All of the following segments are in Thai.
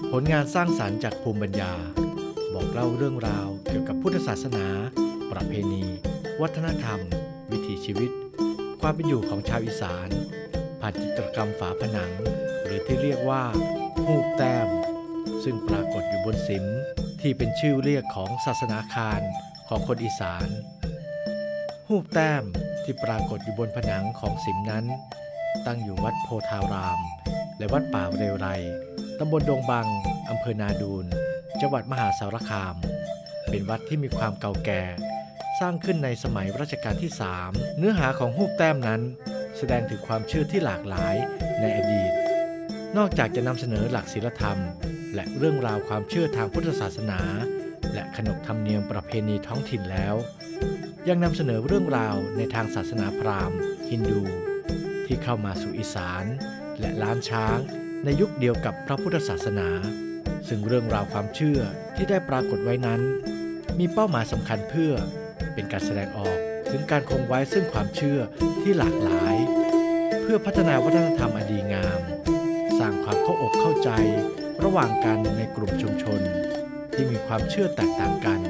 ผลงานสร้างสรรค์จากภูมิปัญญาบอกเล่าเรื่องราวเกี่ยวกับพุทธศาสนาประเพณีวัฒนธรรมวิถีชีวิตความเป็นอยู่ของชาวอีสานผ่านจิตรกรรมฝาผนังหรือที่เรียกว่าฮูกแต้มซึ่งปรากฏอยู่บนศิมที่เป็นชื่อเรียกของศาสนาคารของคนอีสานฮูกแต้มที่ปรากฏอยู่บนผนังของศิมนั้นตั้งอยู่วัดโพธารามและวัดป่าเรวไรตำบลดงบังอำเภอนาดูนจังหวัดมหาสารคามเป็นวัดที่มีความเก่าแก่สร้างขึ้นในสมัยรัชกาลที่3เนื้อหาของฮูกแต้มนั้นแสดงถึงความเชื่อที่หลากหลายในอดีตนอกจากจะนำเสนอหลักศีลธรรมและเรื่องราวความเชื่อทางพุทธศาสนาและขนบธรรมเนียมประเพณีท้องถิ่นแล้วยังนำเสนอเรื่องราวในทางศาสนาพราหมณ์ฮินดูที่เข้ามาสู่อีสานและล้านช้างในยุคเดียวกับพระพุทธศาสนาซึ่งเรื่องราวความเชื่อที่ได้ปรากฏไว้นั้นมีเป้าหมายสำคัญเพื่อเป็นการแสดงออกถึงการคงไว้ซึ่งความเชื่อที่หลากหลายเพื่อพัฒนาวัฒนธรรมอันดีงามสร้างความเข้าอกเข้าใจระหว่างกันในกลุ่มชุมชนที่มีความเชื่อแตกต่างกัน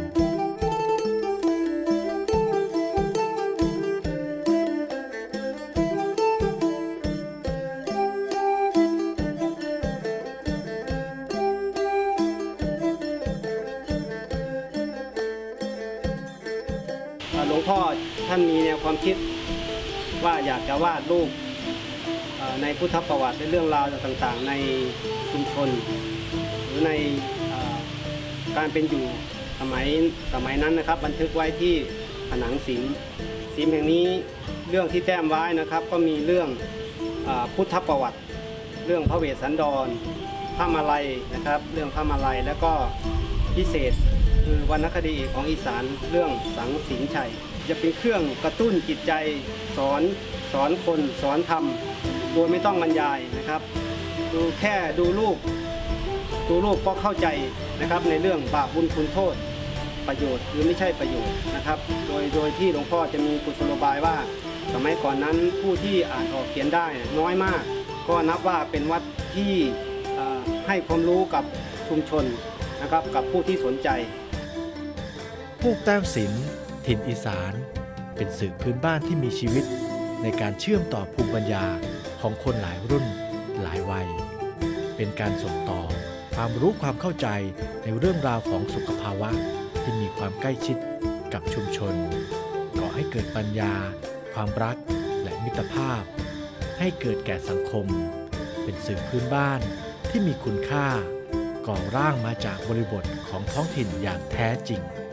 หลวงพ่อท่านมีแนวความคิดว่าอยากจะวาดรูปในพุทธประวัติและเรื่องราวต่างๆในชุมชนหรือในการเป็นอยู่สมัยนั้นนะครับบันทึกไว้ที่ผนังศิมแห่งนี้เรื่องที่แต้มไว้นะครับก็มีเรื่องพุทธประวัติเรื่องพระเวสสันดรพระมาลัยนะครับเรื่องพระมาลัยแล้วก็พิเศษคือวรรณคดีของอีสานเรื่องสังสินชัยจะเป็นเครื่องกระตุ้นจิตใจสอนคนสอนธรรมโดยไม่ต้องบรรยายนะครับแค่ดูรูปก็เข้าใจนะครับในเรื่องบาปบุญคุณโทษประโยชน์หรือไม่ใช่ประโยชน์นะครับโดยที่หลวงพ่อจะมีกุศโลบายว่าสมัยก่อนนั้นผู้ที่อ่านออกเขียนได้น้อยมากก็นับว่าเป็นวัดที่ให้ความรู้กับชุมชนนะครับกับผู้ที่สนใจฮูกแต้มศิลป์ถิ่นอีสานเป็นสื่อพื้นบ้านที่มีชีวิตในการเชื่อมต่อภูมิปัญญาของคนหลายรุ่นหลายวัยเป็นการส่งต่อความรู้ความเข้าใจในเรื่องราวของสุขภาวะที่มีความใกล้ชิดกับชุมชนก่อให้เกิดปัญญาความรักและมิตรภาพให้เกิดแก่สังคมเป็นสื่อพื้นบ้านที่มีคุณค่าก่อร่างมาจากบริบทของท้องถิ่นอย่างแท้จริง